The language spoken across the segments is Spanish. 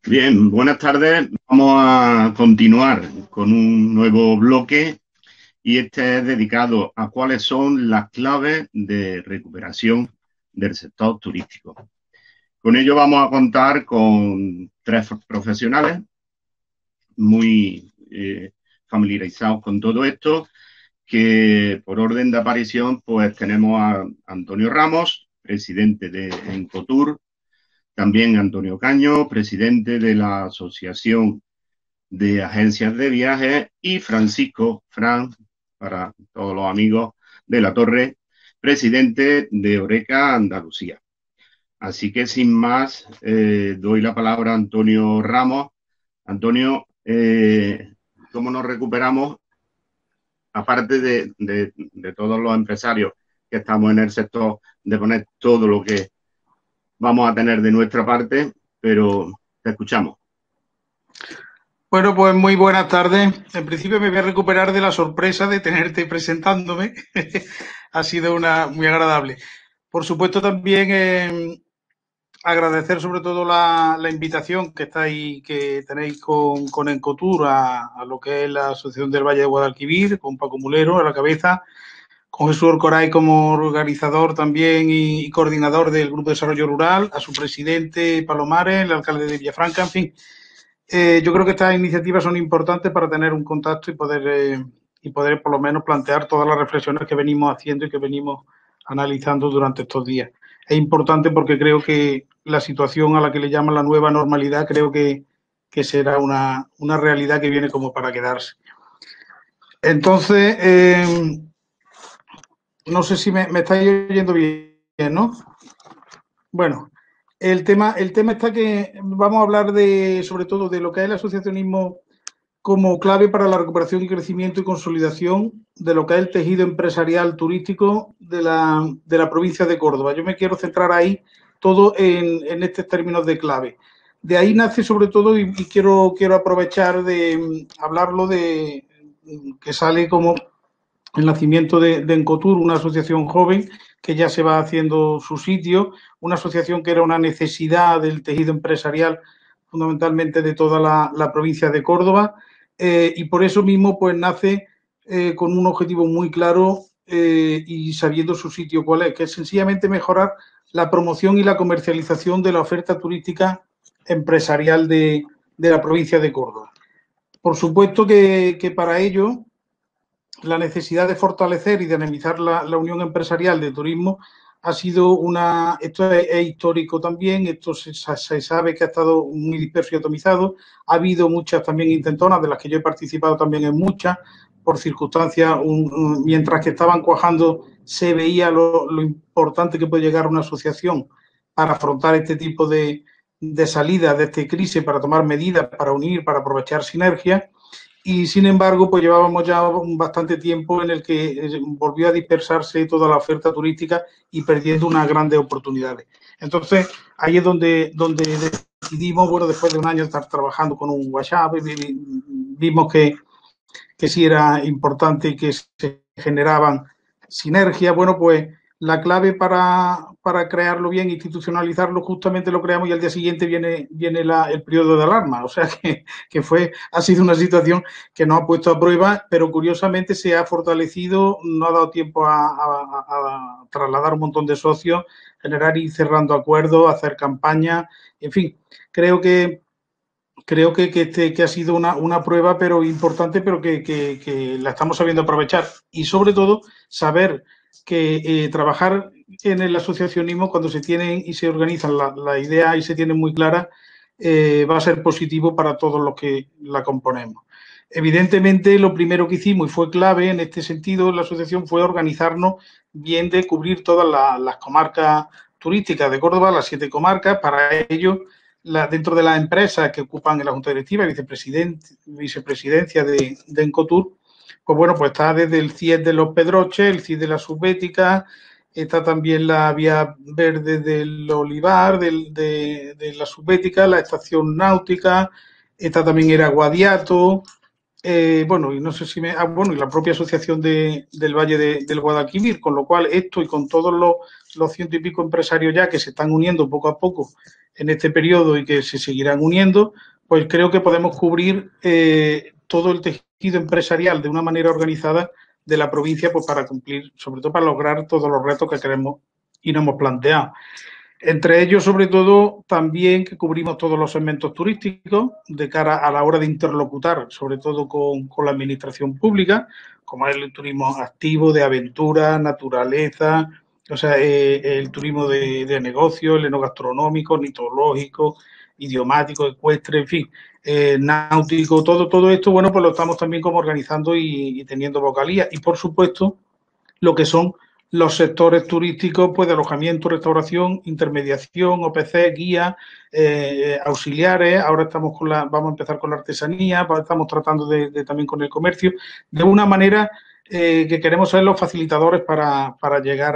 Bien, buenas tardes. Vamos a continuar con un nuevo bloque y este es dedicado a cuáles son las claves de recuperación del sector turístico. Con ello vamos a contar con tres profesionales muy familiarizados con todo esto, que por orden de aparición pues tenemos a Antonio Ramos, presidente de Encotur, también Antonio Caño, presidente de la Asociación de Agencias de Viajes, y Francisco Fran, para todos los amigos de la Torre, presidente de Oreca Andalucía. Así que sin más, doy la palabra a Antonio Ramos. Antonio, ¿cómo nos recuperamos? Aparte de todos los empresarios que estamos en el sector, de poner todo lo que vamos a tener de nuestra parte, pero te escuchamos. Bueno, pues muy buenas tardes. En principio me voy a recuperar de la sorpresa de tenerte presentándome. Ha sido muy agradable. Por supuesto, también agradecer sobre todo la invitación que tenéis con Encotur a lo que es la Asociación del Valle de Guadalquivir, con Paco Mulero a la cabeza, con Jesús Orcoray como organizador también y coordinador del Grupo de Desarrollo Rural, a su presidente Palomares, el alcalde de Villafranca, en fin. Yo creo que estas iniciativas son importantes para tener un contacto y poder por lo menos plantear todas las reflexiones que venimos haciendo y que venimos analizando durante estos días. Es importante porque creo que la situación a la que le llaman la nueva normalidad creo que será una realidad que viene como para quedarse. Entonces, no sé si me estáis oyendo bien, ¿no? Bueno, el tema está que vamos a hablar sobre todo de lo que es el asociacionismo como clave para la recuperación y crecimiento y consolidación de lo que es el tejido empresarial turístico de la provincia de Córdoba. Yo me quiero centrar ahí todo en estos términos de clave. De ahí nace sobre todo, y quiero aprovechar de hablarlo de que sale como el nacimiento de Encotur, una asociación joven que ya se va haciendo su sitio, una asociación que era una necesidad del tejido empresarial fundamentalmente de toda la provincia de Córdoba, y por eso mismo pues nace con un objetivo muy claro y sabiendo su sitio cuál es, que es sencillamente mejorar la promoción y la comercialización de la oferta turística empresarial de la provincia de Córdoba. Por supuesto que para ello la necesidad de fortalecer y dinamizar la unión empresarial de turismo ha sido esto es histórico también, esto se sabe que ha estado muy disperso y atomizado, ha habido muchas también intentonas, de las que yo he participado también en muchas, por circunstancias, mientras que estaban cuajando se veía lo importante que puede llegar una asociación para afrontar este tipo de salidas de esta crisis, para tomar medidas, para unir, para aprovechar sinergias. Y sin embargo, pues llevábamos ya bastante tiempo en el que volvió a dispersarse toda la oferta turística y perdiendo unas grandes oportunidades. Entonces, ahí es donde decidimos, bueno, después de un año de estar trabajando con un WhatsApp, vimos que sí era importante y que se generaban sinergias. Bueno, pues la clave para crearlo bien, institucionalizarlo, justamente lo creamos y al día siguiente viene el periodo de alarma. O sea que ha sido una situación que nos ha puesto a prueba, pero curiosamente se ha fortalecido, no ha dado tiempo a trasladar un montón de socios, generar y cerrando acuerdos, hacer campañas, en fin, creo que ha sido una prueba pero importante, pero que la estamos sabiendo aprovechar. Y sobre todo, saber que trabajar en el asociacionismo, cuando se tienen y se organizan la idea y se tienen muy clara, va a ser positivo para todos los que la componemos. Evidentemente, lo primero que hicimos y fue clave en este sentido, la asociación, fue organizarnos bien de cubrir todas las comarcas turísticas de Córdoba, las 7 comarcas. Para ello, dentro de las empresas que ocupan en la Junta Directiva y vicepresidencia de Encotur, pues bueno, pues está desde el CIES de Los Pedroches, el CIES de la Subbética, está también la Vía Verde del Olivar, de la Subbética, la Estación Náutica, está también el Aguadiato, bueno, y no sé si bueno, y la propia asociación del Valle del Guadalquivir, con lo cual esto y con todos los 100 y pico empresarios ya que se están uniendo poco a poco en este periodo y que se seguirán uniendo, pues creo que podemos cubrir todo el tejido empresarial de una manera organizada de la provincia, pues para cumplir, sobre todo para lograr todos los retos que queremos y nos hemos planteado. Entre ellos, sobre todo, también que cubrimos todos los segmentos turísticos de cara a la hora de interlocutar, sobre todo con la administración pública, como es el turismo activo, de aventura, naturaleza, o sea, el turismo de negocio, el enogastronómico, ornitológico, idiomático, ecuestre, en fin, náutico, todo esto, bueno, pues lo estamos también como organizando y teniendo vocalía. Y, por supuesto, lo que son los sectores turísticos, pues de alojamiento, restauración, intermediación, OPC, guía, auxiliares. Ahora vamos a empezar con la artesanía, estamos tratando también con el comercio, de una manera que queremos ser los facilitadores para llegar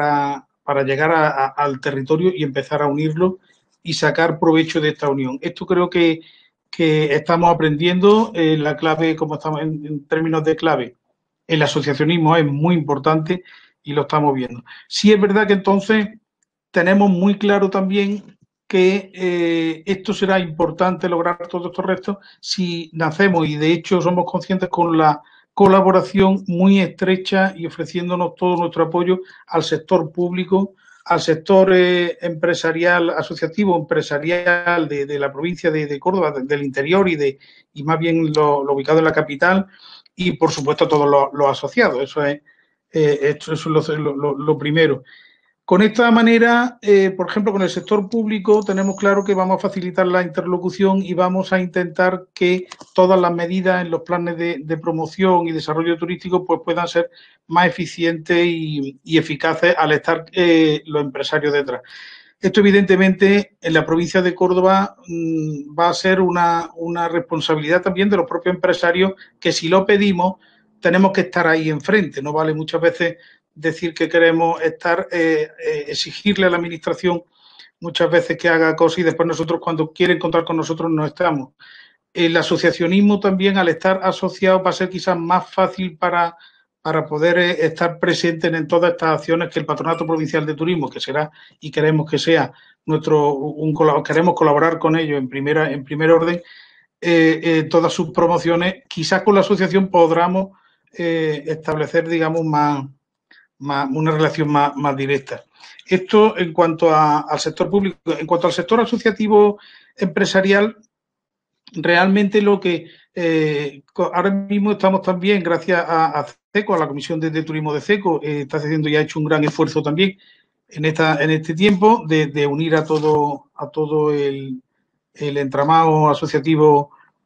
al territorio y empezar a unirlo y sacar provecho de esta unión. Esto creo que estamos aprendiendo. La clave, como estamos en términos de clave, el asociacionismo es muy importante y lo estamos viendo. Sí es verdad que entonces tenemos muy claro también que esto será importante lograr todos estos retos si nacemos, y de hecho somos conscientes, con la colaboración muy estrecha y ofreciéndonos todo nuestro apoyo al sector público, al sector empresarial, asociativo empresarial de la provincia de Córdoba, del interior y más bien lo ubicado en la capital, y por supuesto a todos los asociados. Eso es lo primero. Con esta manera, por ejemplo, con el sector público tenemos claro que vamos a facilitar la interlocución y vamos a intentar que todas las medidas en los planes de promoción y desarrollo turístico pues puedan ser más eficientes y eficaces al estar los empresarios detrás. Esto, evidentemente, en la provincia de Córdoba va a ser una responsabilidad también de los propios empresarios, que si lo pedimos tenemos que estar ahí enfrente. No vale muchas veces decir que queremos estar, exigirle a la administración muchas veces que haga cosas y después nosotros, cuando quieren contar con nosotros, no estamos. El asociacionismo también, al estar asociado, va a ser quizás más fácil para poder estar presentes en todas estas acciones que el Patronato Provincial de Turismo, que será y queremos que sea queremos colaborar con ellos en primer orden, todas sus promociones. Quizás con la asociación podamos establecer, digamos, una relación más directa. Esto en cuanto al sector público. En cuanto al sector asociativo empresarial, realmente lo que ahora mismo estamos también, gracias a CECO, a la Comisión de Turismo de CECO, está haciendo y ha hecho un gran esfuerzo también en este tiempo de unir a todo el entramado asociativo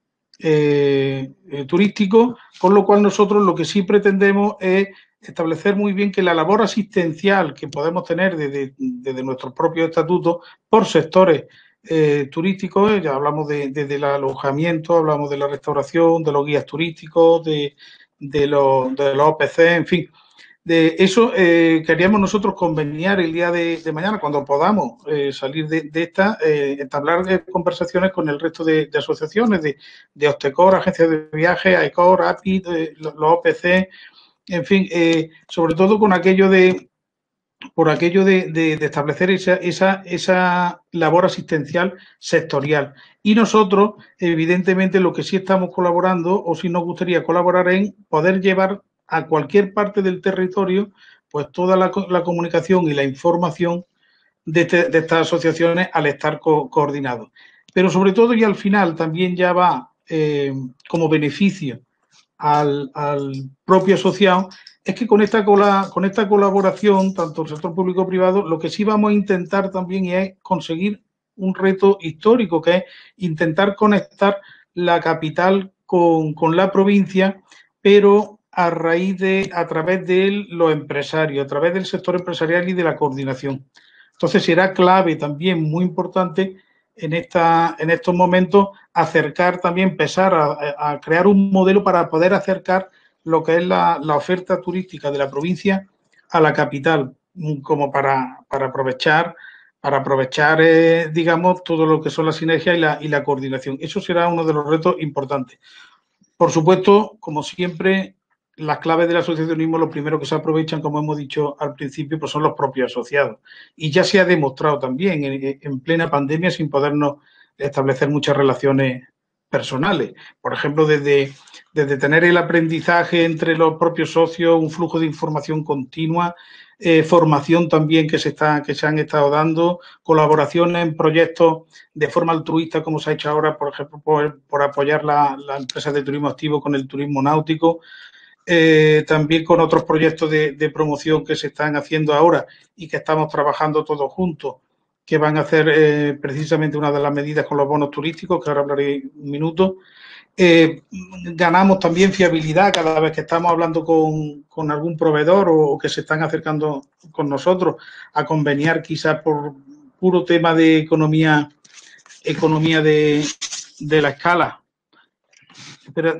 turístico, con lo cual nosotros lo que sí pretendemos es establecer muy bien que la labor asistencial que podemos tener desde nuestros propios estatutos por sectores turísticos, ya hablamos del alojamiento, hablamos de la restauración, de los guías turísticos, de los OPC, en fin. De eso queríamos nosotros conveniar el día de mañana, cuando podamos salir de esta, entablar conversaciones con el resto de asociaciones, de Ostecor, agencias de viaje, AECOR, API, los OPC, en fin, sobre todo por aquello de establecer esa labor asistencial sectorial. Y nosotros, evidentemente, lo que sí estamos colaborando, o sí nos gustaría colaborar, en poder llevar a cualquier parte del territorio pues toda la comunicación y la información de estas asociaciones al estar coordinados. Pero sobre todo, y al final también ya va como beneficio al propio asociado, es que con esta colaboración, tanto el sector público como privado, lo que sí vamos a intentar también es conseguir un reto histórico, que es intentar conectar la capital con la provincia, pero a través de los empresarios, a través del sector empresarial y de la coordinación. Entonces será clave también, muy importante, en estos momentos, acercar también, empezar a crear un modelo para poder acercar lo que es la oferta turística de la provincia a la capital, como para aprovechar, digamos, todo lo que son las sinergias y la coordinación. Eso será uno de los retos importantes. Por supuesto, como siempre, las claves del asociacionismo, lo primero que se aprovechan, como hemos dicho al principio, pues son los propios asociados. Y ya se ha demostrado también en plena pandemia, sin podernos establecer muchas relaciones personales. Por ejemplo, desde tener el aprendizaje entre los propios socios, un flujo de información continua, formación también que se han estado dando, colaboraciones en proyectos de forma altruista, como se ha hecho ahora, por ejemplo, por apoyar la empresa de turismo activo con el turismo náutico, también con otros proyectos de promoción que se están haciendo ahora y que estamos trabajando todos juntos, que van a hacer precisamente una de las medidas con los bonos turísticos, que ahora hablaré un minuto. Ganamos también fiabilidad cada vez que estamos hablando con algún proveedor o que se están acercando con nosotros a conveniar quizás por puro tema de economía de la escala. Espera,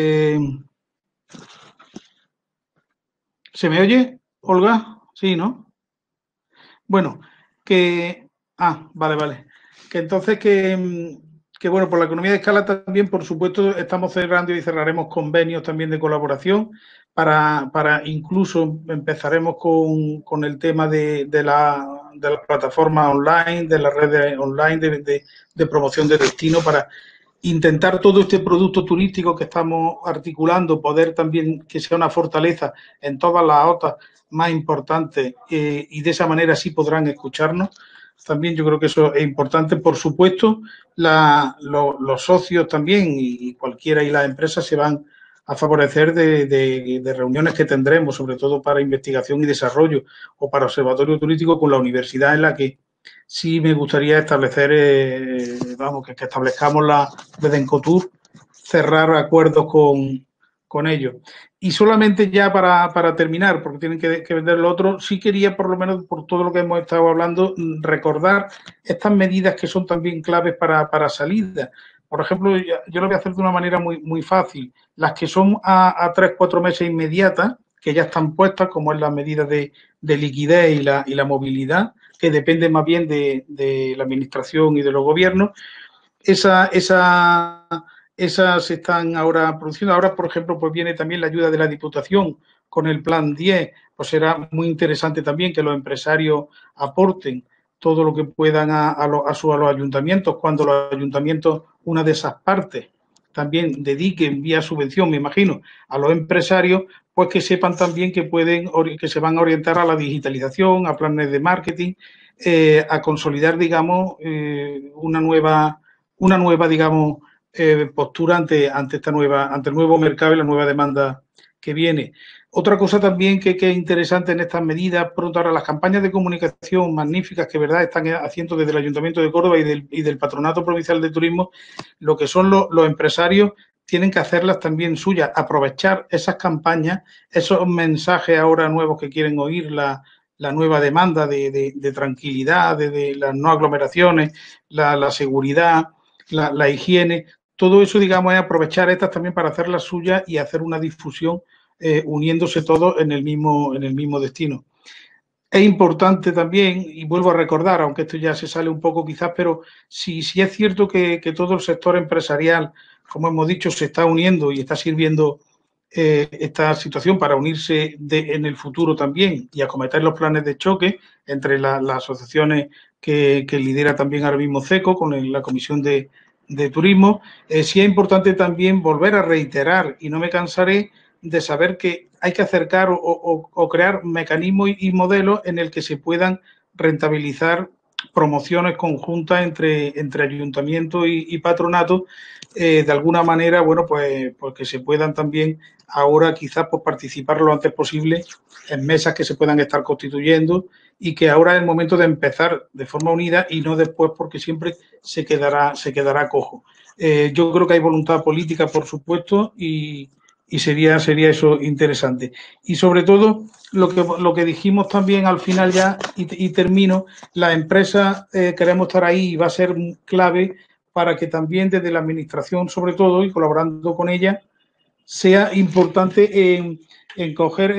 ¿se me oye, Olga? Sí, ¿no? Bueno, que... Ah, vale. Que entonces que bueno, por la economía de escala también, por supuesto, estamos cerrando y cerraremos convenios también de colaboración para incluso empezaremos con el tema de la plataforma online, de las redes online de promoción de destino para intentar todo este producto turístico que estamos articulando, poder también que sea una fortaleza en todas las OTAs más importantes y de esa manera sí podrán escucharnos. También yo creo que eso es importante. Por supuesto, los socios también y cualquiera y las empresas se van a favorecer de reuniones que tendremos, sobre todo para investigación y desarrollo o para observatorio turístico con la universidad en la que sí me gustaría establecer, que establezcamos desde Encotur, cerrar acuerdos con ellos. Y solamente ya para terminar, porque tienen que vender lo otro, sí quería, por lo menos por todo lo que hemos estado hablando, recordar estas medidas que son también claves para salida. Por ejemplo, yo lo voy a hacer de una manera muy fácil. Las que son a 3-4 meses inmediatas, que ya están puestas, como es la medida de liquidez y la movilidad, que depende más bien de la administración y de los gobiernos. Esas se están ahora produciendo. Ahora, por ejemplo, pues viene también la ayuda de la Diputación con el Plan 10. Pues será muy interesante también que los empresarios aporten todo lo que puedan a los ayuntamientos, cuando los ayuntamientos, una de esas partes, también dediquen vía subvención, me imagino, a los empresarios, pues que sepan también que se van a orientar a la digitalización, a planes de marketing, a consolidar, digamos, una nueva, digamos, postura ante el nuevo mercado y la nueva demanda que viene. Otra cosa también que es interesante en estas medidas, pronto ahora las campañas de comunicación magníficas que verdad están haciendo desde el Ayuntamiento de Córdoba y del Patronato Provincial de Turismo, lo que son los empresarios tienen que hacerlas también suyas, aprovechar esas campañas, esos mensajes ahora nuevos que quieren oír, la nueva demanda de tranquilidad, de las no aglomeraciones, la seguridad, la higiene, todo eso, digamos, es aprovechar estas también para hacer las suyas y hacer una difusión uniéndose todos en el mismo destino. Es importante también, y vuelvo a recordar, aunque esto ya se sale un poco quizás, pero si es cierto que todo el sector empresarial, como hemos dicho, se está uniendo y está sirviendo esta situación para unirse en el futuro también y acometer los planes de choque entre las asociaciones que lidera también ahora mismo CECO con la Comisión de Turismo, sí es importante también volver a reiterar, y no me cansaré de saber que hay que acercar o crear mecanismos y modelos en el que se puedan rentabilizar promociones conjuntas entre ayuntamiento y patronato, de alguna manera, bueno, pues que se puedan también ahora quizás pues, participar lo antes posible en mesas que se puedan estar constituyendo y que ahora es el momento de empezar de forma unida y no después porque siempre se quedará cojo. Yo creo que hay voluntad política, por supuesto, y sería eso interesante. Y sobre todo, lo que dijimos también al final ya, y termino, las empresas queremos estar ahí y va a ser clave para que también desde la administración, sobre todo, y colaborando con ella, sea importante en coger,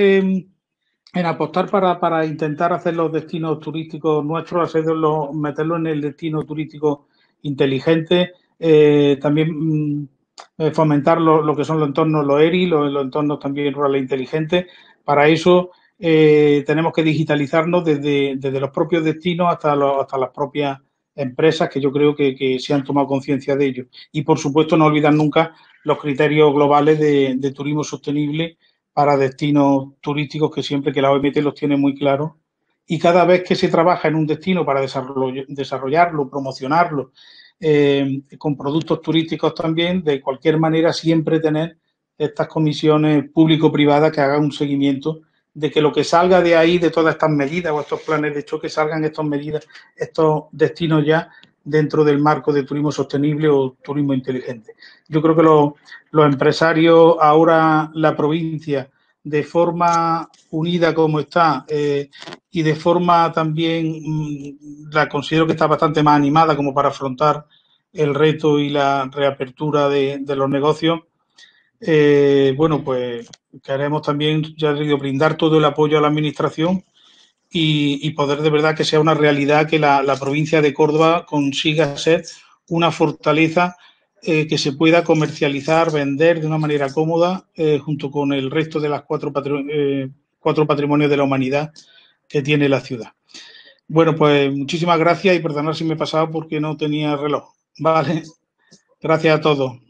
en apostar para intentar hacer los destinos turísticos nuestros, meterlos en el destino turístico inteligente, también fomentar lo que son los entornos, los ERI, los entornos también rurales inteligentes. Para eso tenemos que digitalizarnos desde los propios destinos hasta las propias empresas, que yo creo que se han tomado conciencia de ello. Y, por supuesto, no olvidar nunca los criterios globales de turismo sostenible para destinos turísticos, que siempre que la OMT los tiene muy claros. Y cada vez que se trabaja en un destino para desarrollarlo, promocionarlo, con productos turísticos también, de cualquier manera siempre tener estas comisiones público-privadas que hagan un seguimiento de que lo que salga de ahí, de todas estas medidas o estos planes de choque, salgan estas medidas, estos destinos ya dentro del marco de turismo sostenible o turismo inteligente. Yo creo que los empresarios, ahora la provincia, de forma unida como está, y de forma también, la considero que está bastante más animada como para afrontar el reto y la reapertura de los negocios. Bueno, pues queremos también, ya digo, brindar todo el apoyo a la Administración y poder de verdad que sea una realidad que la provincia de Córdoba consiga ser una fortaleza que se pueda comercializar, vender de una manera cómoda, junto con el resto de las cuatro patrimonios de la humanidad que tiene la ciudad. Bueno, pues muchísimas gracias y perdonad si me he pasado porque no tenía reloj. Vale, gracias a todos.